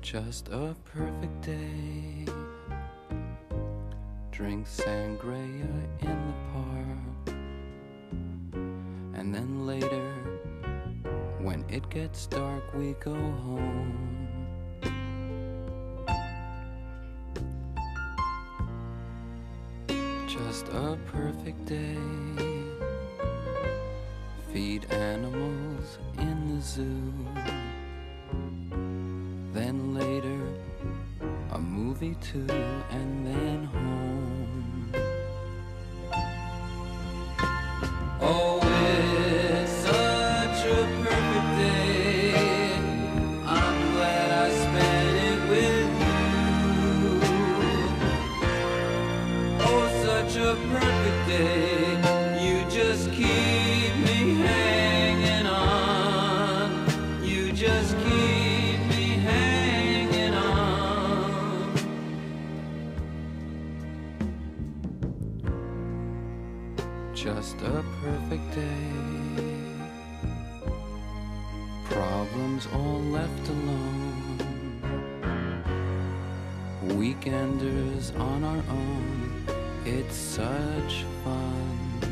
Just a perfect day. Drink sangria in the park, and then later, when it gets dark, we go home. Just a perfect day. Feed animals in the zoo. Then later, a movie too, and then home. Oh, it's such a perfect day. I'm glad I spent it with you. Oh, such a perfect day. You just keep me hanging on. You just keep me hanging on. Just a perfect day. Problems all left alone. Weekenders on our own. It's such fun.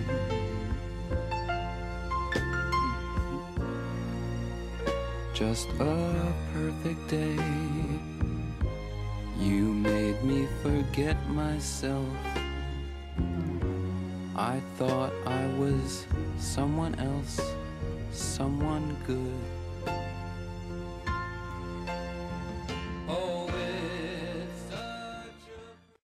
Just a perfect day. You made me forget myself. I thought I was someone else, someone good.